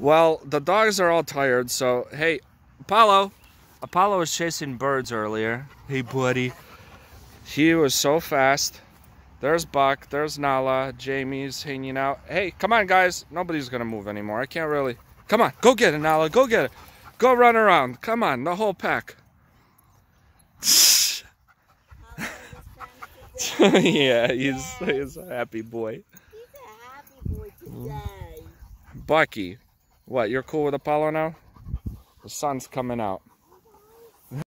Well, the dogs are all tired, so hey, Apollo. Apollo was chasing birds earlier. Hey, buddy. He was so fast. There's Buck. There's Nala. Jamie's hanging out. Hey, come on, guys. Nobody's gonna move anymore. I can't really. Come on, go get it, Nala. Go get it. Go run around. Come on, the whole pack. Yeah, he's a happy boy. He's a happy boy today. Bucky, what? You're cool with Apollo now? The sun's coming out.